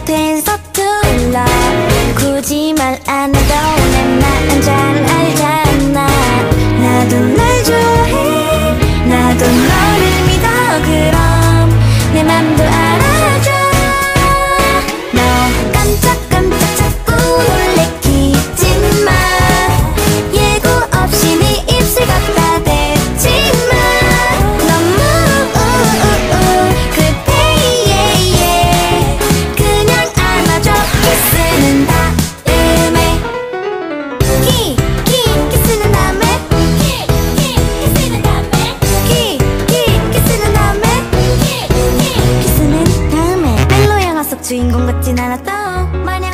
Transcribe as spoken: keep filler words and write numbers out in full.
곁엔 서툴러 굳이 말 안 해도 내 마음 잘 알잖아. 나도 널 좋아해 나도 너를 믿어. 그럼 내 맘도 알아줘. 너 깜짝깜짝 자꾸 놀래키지마. 예고 없이 네 입술 갖다 대지마. 너무 우우우 급해 yeah, yeah. 그냥 안아줘. 키스는 다음에 키, 키, 키스는 다음에 키, 키, 키스는 다음에 키, 키, 키스는 다음에 키, 키, 키스는 다음에 멜로 영화 속 주인공 같진 않아도 마냥